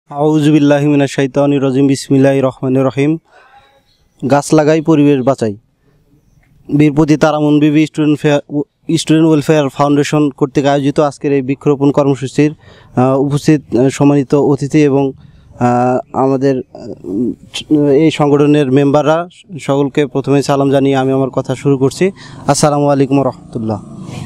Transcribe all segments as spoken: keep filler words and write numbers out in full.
আউযুবিল্লাহি মিনাশ শাইতানির রাজিম বিসমিল্লাহির রহমানির রহিম। গাছ লাগাই পরিবেশ বাঁচাই। বীরপতি Taramon Bibi student fair student welfare foundation কর্তৃক আয়োজিত আজকের এই বৃক্ষরোপণ কর্মসূচির উপস্থিত সম্মানিত অতিথি এবং আমাদের এই সংগঠনের মেম্বাররা সকলকে প্রথমে সালাম জানিয়ে আমি আমার কথা শুরু করছি। আসসালামু আলাইকুম রহমতুল্লাহ।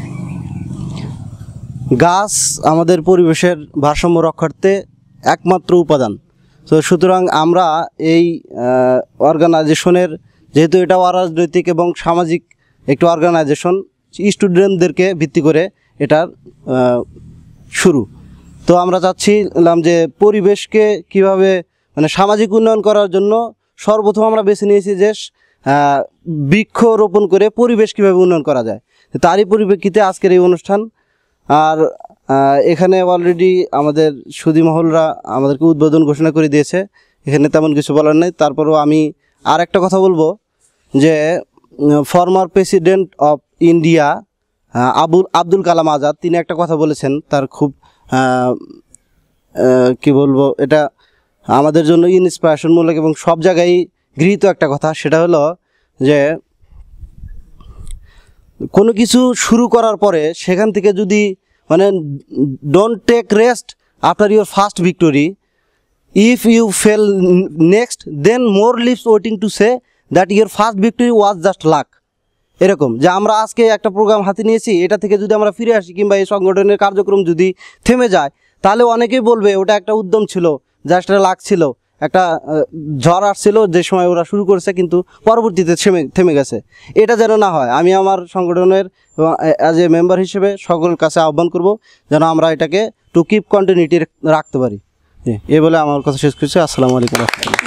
গাছ আমাদের পরিবেশের ভারসাম্য রক্ষার্থে একমাত্র উপাদান। তো সুতরাং আমরা এই অর্গানাইজেশনের, যেহেতু এটা অরাজনৈতিক এবং সামাজিক একটি অর্গানাইজেশন, স্টুডেন্টদেরকে ভিত্তি করে এটার শুরু। তো আমরা চাচ্ছিলাম যে পরিবেশকে কিভাবে মানে সামাজিক উন্নয়ন করার জন্য সর্বপ্রথম আমরা বেছে নিয়েছি যে বৃক্ষ রোপণ করে পরিবেশ কীভাবে উন্নয়ন করা যায়। তারই পরিপ্রেক্ষিতে আজকের এই অনুষ্ঠান। আর এখানে অলরেডি আমাদের সুধী মহলরা আমাদেরকে উদ্বোধন ঘোষণা করে দিয়েছে, এখানে তেমন কিছু বলার নেই। তারপরেও আমি আর একটা কথা বলবো যে former president of India Abul Abdul Kalam Azad তিনি একটা কথা বলেছেন, তার খুব কি বলবো, এটা আমাদের জন্য ইন্সপিরেশনমূলক এবং সব জায়গায় গৃহীত একটা কথা। সেটা হলো যে কোনো কিছু শুরু করার পরে সেখান থেকে যদি মানে don't take rest after your first victory, if you fail next then more lives waiting to say that your first victory was just luck. এরকম যে আমরা আজকে একটা প্রোগ্রাম হাতে নিয়েছি, এটা থেকে যদি আমরা ফিরে আসি কিংবা এই সংগঠনের কার্যক্রম যদি থেমে যায়, তাহলে অনেকেই বলবে ওটা একটা উদ্যম ছিল, জাস্ট একটা লাক ছিল, একটা ঝড় আসছিল যে সময় ওরা শুরু করেছে কিন্তু পরবর্তীতে থেমে থেমে গেছে। এটা যেন না হয়, আমি আমার সংগঠনের অ্যাজ এ মেম্বার হিসেবে সকলের কাছে আহ্বান করব যেন আমরা এটাকে টু কিপ কন্টিনিউটি রাখতে পারি। এ বলে আমার কথা শেষ করছি। আসসালামু আলাইকুম।